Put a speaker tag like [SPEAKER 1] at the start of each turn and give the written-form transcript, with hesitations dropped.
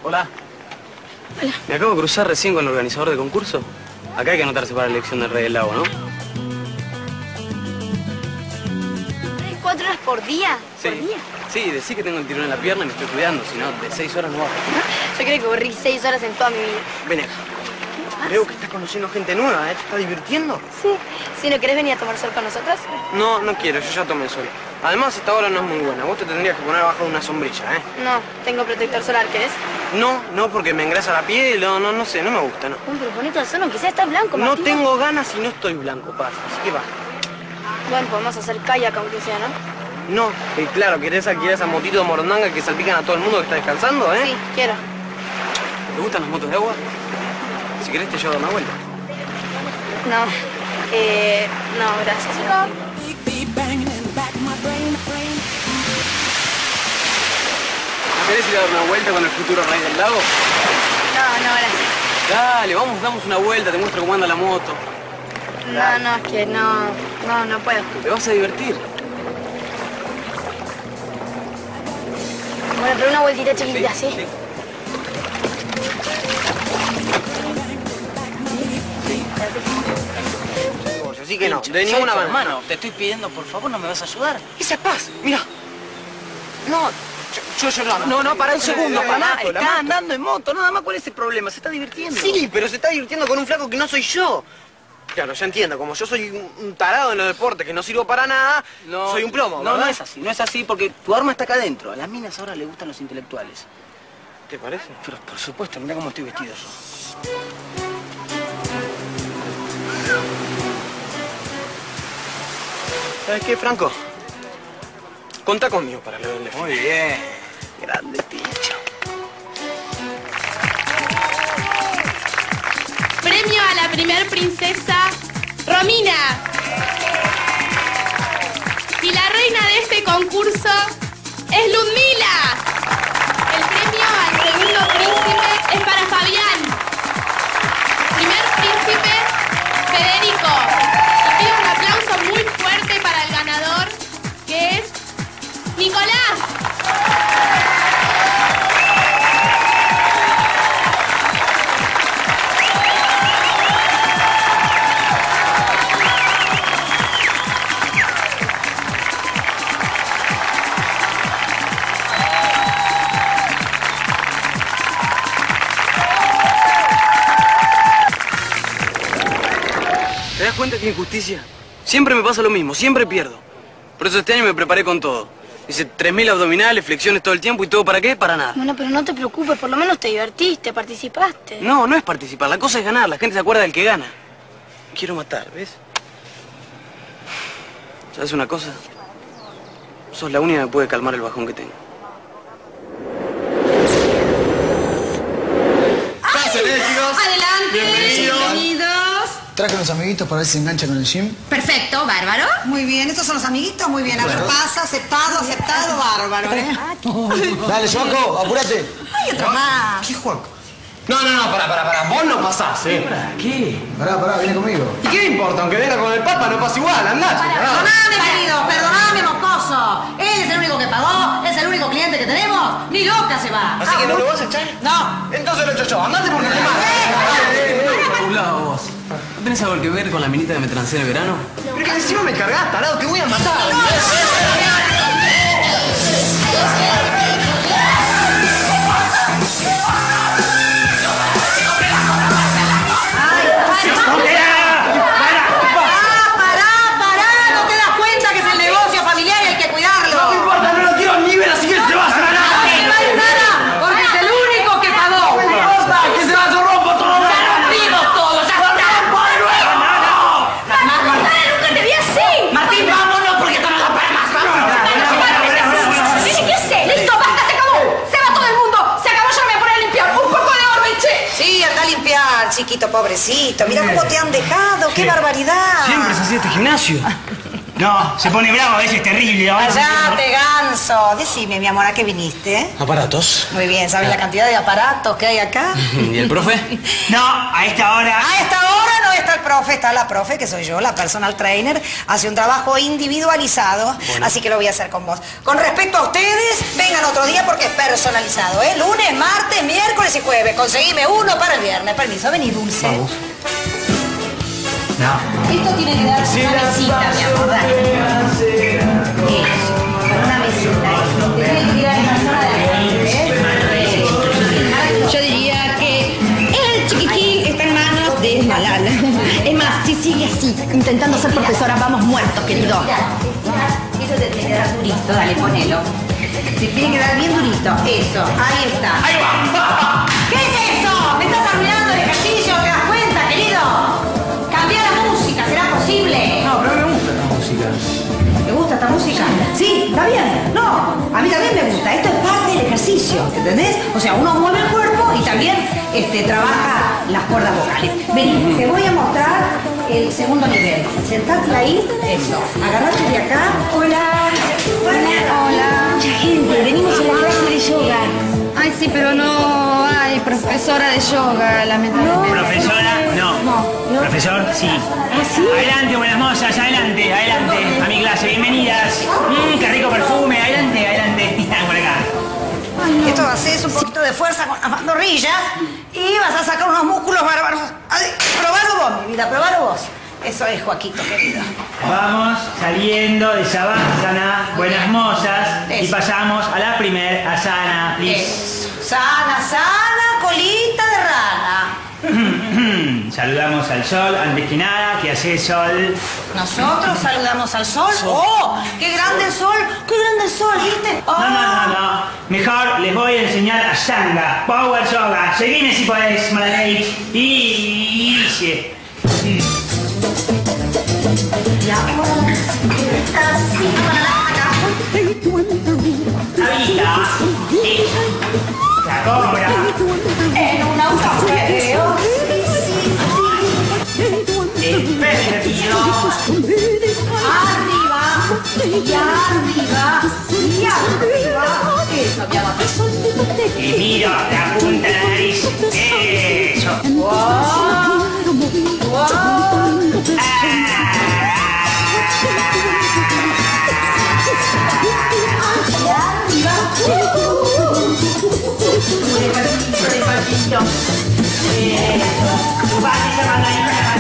[SPEAKER 1] Hola.
[SPEAKER 2] Hola.
[SPEAKER 1] Me acabo de cruzar recién con el organizador del concurso. Acá hay que anotarse para la elección del Rey del Lago, ¿no?
[SPEAKER 2] 4 horas por día.
[SPEAKER 1] Sí.
[SPEAKER 2] ¿Por día?
[SPEAKER 1] Sí, decí que tengo el tirón en la pierna y me estoy cuidando. Si no, de 6 horas no bajo.
[SPEAKER 2] Yo creo que corrí 6 horas en toda mi vida.
[SPEAKER 1] Ven acá. Veo que estás conociendo gente nueva, ¿eh? ¿Te estás divirtiendo?
[SPEAKER 2] Sí. ¿Si no querés venir a tomar sol con nosotros?
[SPEAKER 1] No, no quiero. Yo ya tomé sol. Además, esta hora no es muy buena. Vos te tendrías que poner abajo de una sombrilla, ¿eh?
[SPEAKER 2] No, tengo protector solar, ¿querés?
[SPEAKER 1] No, porque me engrasa la piel no sé, no me gusta, ¿no?
[SPEAKER 2] Pero ponete al sol, aunque sea estás blanco,
[SPEAKER 1] No
[SPEAKER 2] Martín.
[SPEAKER 1] tengo ganas y no estoy blanco, pasa. Así que va.
[SPEAKER 2] Bueno, podemos hacer kayak aunque sea, ¿no?
[SPEAKER 1] No, claro, ¿querés alquilar esa motito de morondanga que salpican a todo el mundo que está descansando, eh?
[SPEAKER 2] Sí, quiero.
[SPEAKER 1] ¿Te gustan las motos de agua? Si querés te llevo a dar una vuelta.
[SPEAKER 2] No, no, gracias.
[SPEAKER 1] ¿No querés ir a dar una vuelta con el futuro Rey del Lago?
[SPEAKER 2] No, gracias.
[SPEAKER 1] Dale, vamos, damos una vuelta, te muestro cómo anda la moto.
[SPEAKER 2] No, es que no puedo.
[SPEAKER 1] Te vas a divertir.
[SPEAKER 2] Bueno, pero una vueltita chiquitita, ¿sí?
[SPEAKER 1] Así que no, de ninguna manera.
[SPEAKER 3] Hermano, te estoy pidiendo, por favor, ¿no me vas a ayudar?
[SPEAKER 1] Esa paz, mira. No, yo
[SPEAKER 3] No, para un segundo,
[SPEAKER 1] la
[SPEAKER 3] para
[SPEAKER 1] moto, la
[SPEAKER 3] Está
[SPEAKER 1] moto.
[SPEAKER 3] andando en moto, nada más. ¿Cuál es el problema? Se está divirtiendo.
[SPEAKER 1] Sí, pero se está divirtiendo con un flaco que no soy yo. Claro, ya entiendo, como yo soy un tarado en los deportes, que no sirvo para nada, soy un plomo,
[SPEAKER 3] No,
[SPEAKER 1] ¿verdad?
[SPEAKER 3] no es así porque tu arma está acá adentro. A las minas ahora le gustan los intelectuales.
[SPEAKER 1] ¿Te parece?
[SPEAKER 3] Pero por supuesto, mira cómo estoy vestido yo.
[SPEAKER 1] ¿Sabes qué, Franco? Contá conmigo para lo del
[SPEAKER 3] Muy bien. Grande, Tincho.
[SPEAKER 4] Premio a la primer princesa, Romina. Y la reina de este concurso es Ludmila. El premio al segundo príncipe es para Fabián. Primer príncipe, Federico. Y pido un aplauso muy fuerte para el ganador, que es Nicolás.
[SPEAKER 1] ¿Te das cuenta que injusticia? Siempre me pasa lo mismo, siempre pierdo. Por eso este año me preparé con todo. Hice 3000 abdominales, flexiones todo el tiempo y todo ¿para qué? Para nada.
[SPEAKER 2] Bueno, pero no te preocupes, por lo menos te divertiste, participaste.
[SPEAKER 1] No es participar, la cosa es ganar, la gente se acuerda del que gana. Quiero matar, ¿ves? ¿Sabes una cosa? Sos la única que puede calmar el bajón que tengo.
[SPEAKER 5] Pásenle, chicos.
[SPEAKER 6] Adelante. Bienvenidos.
[SPEAKER 5] Traje unos amiguitos para ver si se enganchan con el gym.
[SPEAKER 6] Perfecto, bárbaro.
[SPEAKER 7] Muy bien, estos son los amiguitos, muy bien. A ver, pasa, aceptado, bárbaro, ¿eh?
[SPEAKER 5] Dale, Joaco, apúrate.
[SPEAKER 7] Hay otro más.
[SPEAKER 5] ¿Qué Joaco?
[SPEAKER 8] No, pará. Vos no pasás,
[SPEAKER 1] ¿Qué?
[SPEAKER 5] Pará, viene conmigo.
[SPEAKER 8] ¿Y qué me importa? Aunque venga con el Papa, no pasa igual, andá, chico.
[SPEAKER 7] Perdoname, querido, perdoname, mocoso. Él es el único que pagó, es el único cliente que tenemos. Ni loca se va.
[SPEAKER 8] ¿Así que no lo vas a echar?
[SPEAKER 7] No.
[SPEAKER 8] Entonces lo echo yo, andate porque te mato.
[SPEAKER 1] Un lado vos. ¿No tenés algo que ver con la minita que me trancé en el verano?
[SPEAKER 8] Pero que encima me cargás, tarado, te voy a matar.
[SPEAKER 7] Pará, ¿no te das cuenta que es el negocio familiar y hay que cuidarlo?
[SPEAKER 8] No me importa, no lo quiero ni ver, así que te vas a ganar.
[SPEAKER 7] No hay nada, porque es el único que pagó.
[SPEAKER 8] No me importa, que se va, yo rompo todo.
[SPEAKER 7] Rompimos todo, ya está.
[SPEAKER 2] ¡Nunca te vi así!
[SPEAKER 7] Martín, vámonos porque esto no da para más. Vámonos.
[SPEAKER 2] ¿Qué haces? ¡Listo, basta, se acabó! ¡Se va todo el mundo! ¡Se acabó, yo me voy a poner a limpiar! ¡Un poco de orden, che!
[SPEAKER 7] Sí, anda a limpiar, chiquito, pobrecito. Mira cómo te han dejado, qué barbaridad.
[SPEAKER 1] Siempre es así este gimnasio.
[SPEAKER 3] No, se pone bravo, a veces es terrible.
[SPEAKER 7] Callate, ganso. Decime, mi amor, ¿a qué viniste?
[SPEAKER 1] Aparatos.
[SPEAKER 7] Muy bien, ¿sabes la cantidad de aparatos que hay acá?
[SPEAKER 1] ¿Y el profe?
[SPEAKER 3] No, a esta hora.
[SPEAKER 7] A esta hora no está el profe, está la profe, que soy yo, la personal trainer. Hace un trabajo individualizado, así que lo voy a hacer con vos. Con respecto a ustedes, vengan otro día porque es personalizado, ¿eh? Lunes, martes, miércoles y jueves. Conseguime uno para el viernes. Permiso, vení, Dulce.
[SPEAKER 5] Vamos.
[SPEAKER 7] No. Esto tiene que dar una mesita, mi amor, dale. Eso, para una mesita. Te tiene que tirar esa zona de ahí,
[SPEAKER 6] Yo diría que el chiquitín está en manos de Malala. Es más, si sigue así, intentando ser profesora, vamos muertos, querido.
[SPEAKER 7] Eso te tiene que dar durito, dale, ponelo. Te tiene que dar bien durito. Eso, ahí está.
[SPEAKER 8] ¡Ahí va!
[SPEAKER 7] ¿Qué es eso? ¿Me estás arruinando el ejercicio? ¿Te das cuenta, querido? Cambia la música, ¿será posible?
[SPEAKER 5] No, pero me gusta la música.
[SPEAKER 7] ¿Te gusta esta música? Sí, está bien. No, a mí también me gusta. Esto es parte del ejercicio, ¿entendés? O sea, uno mueve el cuerpo y también trabaja las cuerdas vocales. Vení, te voy a mostrar el segundo nivel. Sentate ahí, eso. Agarrate de acá. Hola.
[SPEAKER 6] Hola.
[SPEAKER 7] Mucha gente, venimos a la clase de yoga.
[SPEAKER 6] Ay, sí, pero no hay profesora de yoga, lamentablemente.
[SPEAKER 8] ¿Profesora? No. ¿Profesor? Sí. Adelante, buenas mozas, adelante, adelante. A mi clase, bienvenidas. Qué rico perfume, adelante, adelante. Por acá.
[SPEAKER 7] Esto haces un poquito de fuerza con las pantorrillas y vas a sacar unos músculos bárbaros. Ay, probalo vos, mi vida, probalo vos. Eso es, Joaquito, querido.
[SPEAKER 8] Vamos saliendo de Savasana, buenas mozas, y
[SPEAKER 7] Eso.
[SPEAKER 8] pasamos a la primer asana, please.
[SPEAKER 7] Eso. Sana, sana, colita de rana.
[SPEAKER 8] Saludamos al sol, antes que nada, ¿qué hace sol?
[SPEAKER 7] Nosotros saludamos al sol. ¡Oh! ¡Qué grande el sol! ¡Qué grande el sol! ¿Viste? Oh.
[SPEAKER 8] No. Mejor les voy a enseñar Ashtanga, Power Yoga. Seguime si podés, Malalei. Y dice...
[SPEAKER 7] Y ahora, así para acá.
[SPEAKER 8] La vida es la cobra.
[SPEAKER 7] En un autopedeo.
[SPEAKER 8] El pervertido.
[SPEAKER 7] Arriba. Y arriba. Y arriba. Eso, mi amor.
[SPEAKER 8] Y miro la punta de la nariz. Eso.
[SPEAKER 7] Wow.
[SPEAKER 8] Despacito. Mandarina.